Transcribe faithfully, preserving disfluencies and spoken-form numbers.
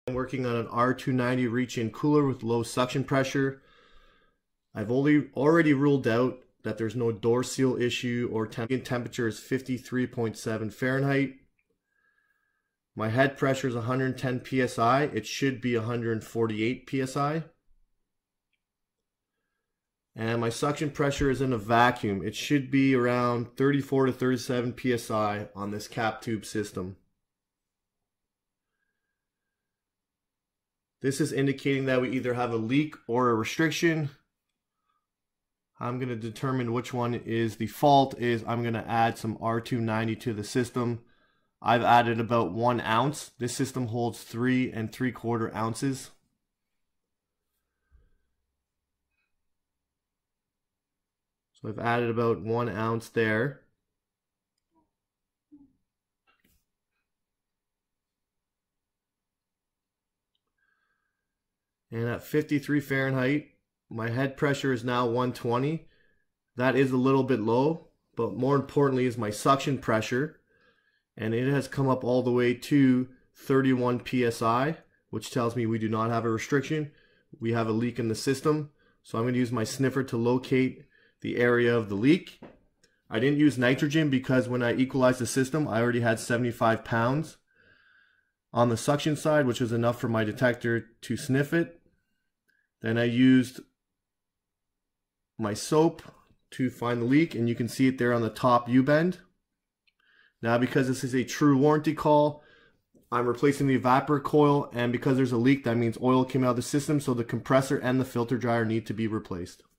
I'm working on an R two ninety reach-in cooler with low suction pressure. I've only already ruled out that there's no door seal issue or temp temperature is fifty-three point seven Fahrenheit. My head pressure is one hundred ten P S I. It should be one hundred forty-eight P S I. And my suction pressure is in a vacuum. It should be around thirty-four to thirty-seven P S I on this cap tube system. This is indicating that we either have a leak or a restriction. I'm going to determine which one is the fault. Is I'm going to add some R two ninety to the system. I've added about one ounce. This system holds three and three quarter ounces. So I've added about one ounce there. And at fifty-three Fahrenheit, my head pressure is now one twenty. That is a little bit low, but more importantly is my suction pressure. And it has come up all the way to thirty-one P S I, which tells me we do not have a restriction. We have a leak in the system. So I'm going to use my sniffer to locate the area of the leak. I didn't use nitrogen because when I equalized the system, I already had seventy-five pounds on the suction side, which was enough for my detector to sniff it. Then I used my soap to find the leak, and you can see it there on the top U-bend. Now, because this is a true warranty call, I'm replacing the evaporator coil, and because there's a leak, that means oil came out of the system, so the compressor and the filter dryer need to be replaced.